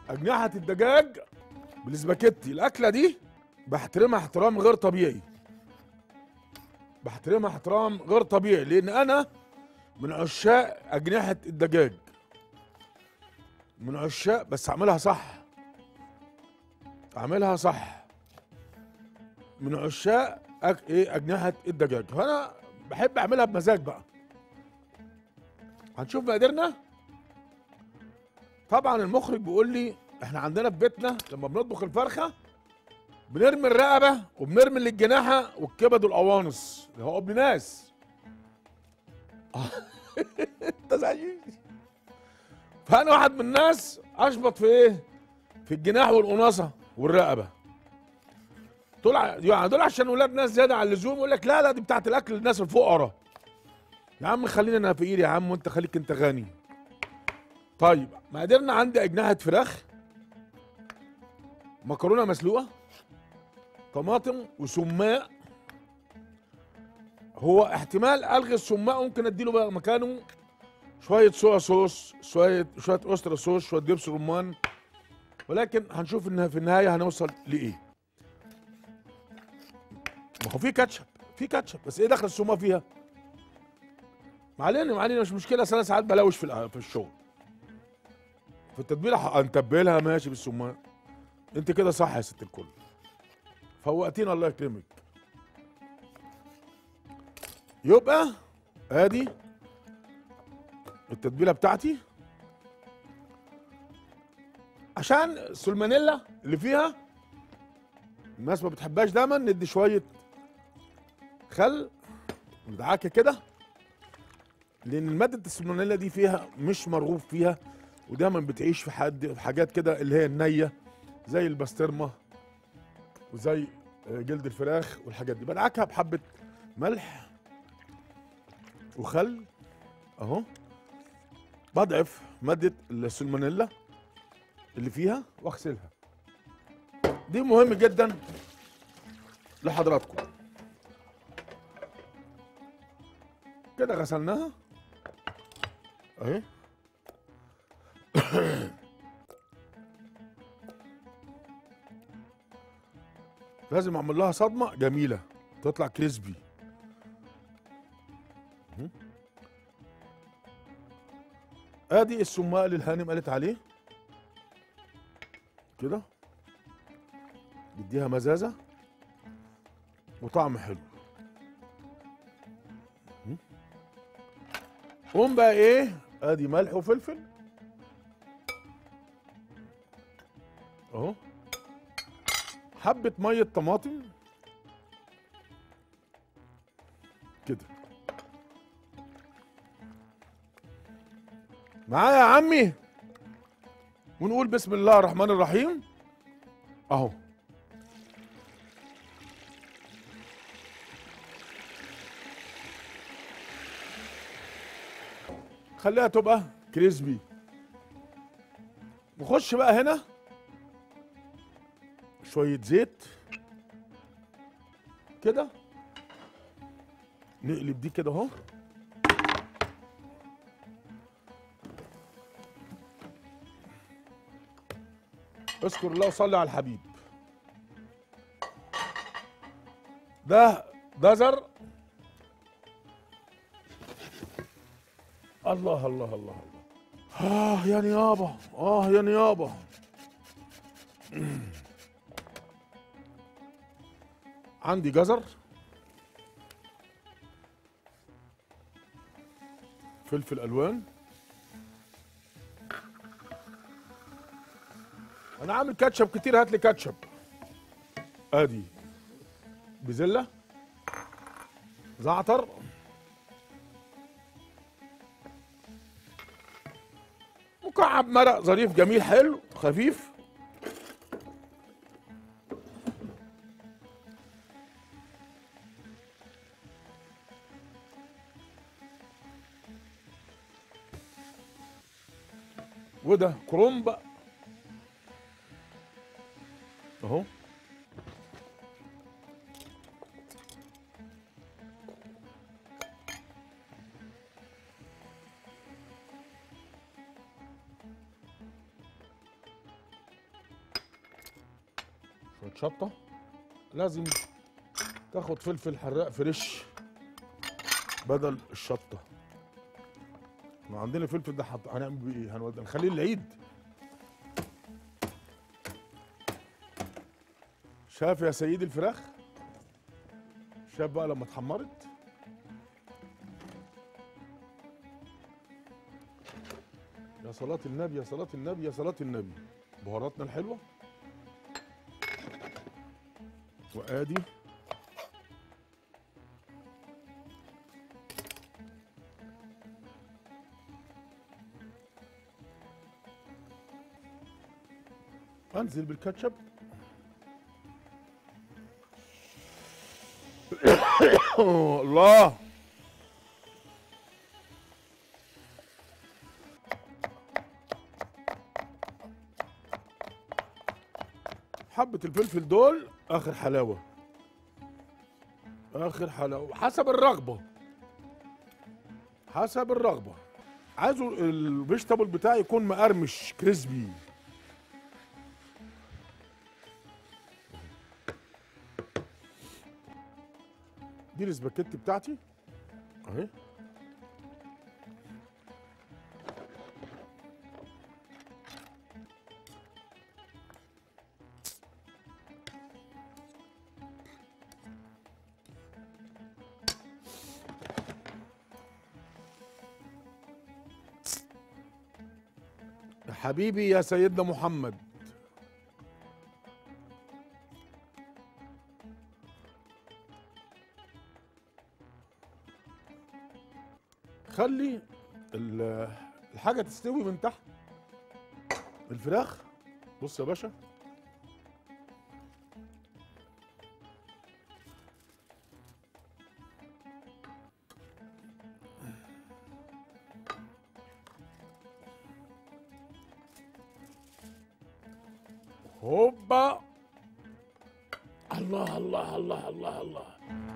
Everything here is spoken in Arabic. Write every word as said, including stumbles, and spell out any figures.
اجنحه الدجاج بالسباكيتي. الاكله دي بحترمها احترام غير طبيعي، بحترمها احترام غير طبيعي، لان انا من عشاق اجنحه الدجاج، من عشاق، بس اعملها صح، اعملها صح، من عشاق أك... ايه اجنحه الدجاج. فانا بحب اعملها بمزاج بقى. هنشوف مقاديرنا. طبعا المخرج بيقول لي احنا عندنا في بيتنا لما بنطبخ الفرخه بنرمي الرقبه وبنرمي الجناحه والكبد والقوانص، اللي هو ابن ناس. انت زيي. فانا واحد من الناس اشبط في ايه؟ في الجناح والقناصه والرقبه. دول ع- يعني دول عشان ولاد ناس زياده عن اللزوم، يقول لك لا لا دي بتاعت الاكل للناس الفقراء. يا عم خلينا انا فقير يا عم، وانت خليك انت غني. طيب مقاديرنا: عندي اجنحه فراخ، مكرونه مسلوقه، طماطم وسماق. هو احتمال الغي السماق، ممكن اديله بقى مكانه شويه صويا صوص، شويه شويه اوسترا صوص، شويه دبس رمان، ولكن هنشوف انها في النهايه هنوصل لايه. ما هو في كاتشب، في كاتشب، بس ايه دخل السماق فيها؟ ما علينا ما علينا، مش مشكله، أصل انا ساعات بلوش في الع- في الشغل. في التتبيله ح- هنتبلها ماشي بالسماق. انت كده صح يا ست الكل، فوقتينا الله يكرمك. يبقى ادي التتبيله بتاعتي، عشان السلمونيلا اللي فيها الناس ما بتحبهاش، دايما ندي شويه خل ندعكه كده، لان ماده السلمونيلا دي فيها مش مرغوب فيها، ودايما بتعيش في حد في حاجات كده اللي هي النيه، زي البسطرمه وزي جلد الفراخ والحاجات دي. بدعكها بحبه ملح وخل اهو، بضعف ماده السلمونيلا اللي فيها واغسلها. دي مهم جدا لحضراتكم. كده غسلناها اهي. لازم اعمل لها صدمه جميله تطلع كريسبي. مهم. ادي السماق اللي الهانم قالت عليه كده، بديها مزازه وطعم حلو. مهم. قوم بقى ايه، ادي ملح وفلفل اهو، حبه ميه طماطم كده معايا يا عمي، ونقول بسم الله الرحمن الرحيم اهو. خليها تبقى كريسبي. نخش بقى هنا شوية زيت كده، نقلب دي كده اهو. اذكر الله وصلي على الحبيب. ده جزر. الله الله الله الله. اه يا نيابه، اه يا نيابه. عندي جزر، فلفل الوان، انا عامل كاتشب كتير، هات لي كاتشب. ادي بزله، زعتر، مكعب مرق ظريف جميل حلو خفيف، وده كرنب اهو. شويه شطه، لازم تاخد فلفل حراق فريش بدل الشطه. احنا عندنا فلفل ده حط... هنعمل بيه ايه؟ هنود... هنخليه العيد. شاف يا سيدي الفراخ؟ شاف بقى لما اتحمرت؟ يا صلاة النبي يا صلاة النبي يا صلاة النبي. بهاراتنا الحلوة، وادي انزل بالكاتشب. الله، حبة الفلفل دول اخر حلاوة، اخر حلاوة حسب الرغبة، حسب الرغبة. عايزه الفيجيتابل بتاعي يكون مقرمش كريسبي. دي الاسباجيتي بتاعتي اهي. يا حبيبي يا سيدنا محمد، خلي الحاجة تستوي من تحت. الفراخ بص يا باشا، هوبا، الله الله الله الله الله.